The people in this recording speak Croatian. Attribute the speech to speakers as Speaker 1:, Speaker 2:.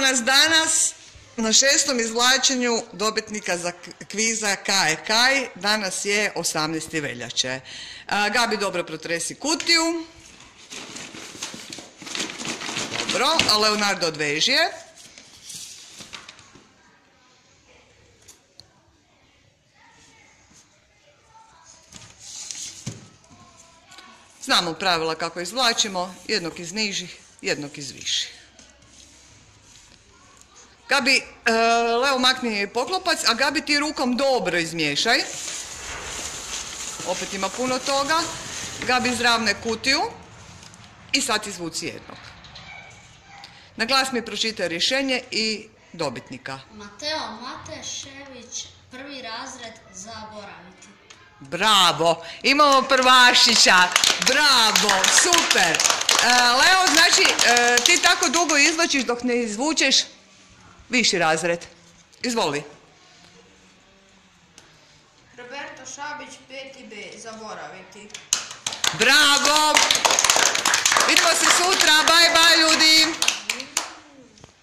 Speaker 1: nas danas na 6. izvlačenju dobitnika za kviza Kaj je kaj. Danas je 18. veljače. Gabi, dobro protresi kutiju. Dobro, a Leonardo odveži je. Znamo pravila kako izvlačimo, jednog iz nižih, jednog iz viših. Gabi, Leo makni poklopac, a Gabi ti rukom dobro izmiješaj. Opet ima puno toga. Gabi izravne kutiju i sad izvuci jednog. Na glas mi pročitaj rješenje i dobitnika.
Speaker 2: Mateo Matešević, 1. razred, zaboraviti.
Speaker 1: Bravo, imamo prvašića, bravo, super. Leo, znači ti tako dugo izvlačiš dok ne izvučeš viši razred. Izvoli.
Speaker 3: Roberto Šabić, 5. B, zaboraviti.
Speaker 1: Bravo,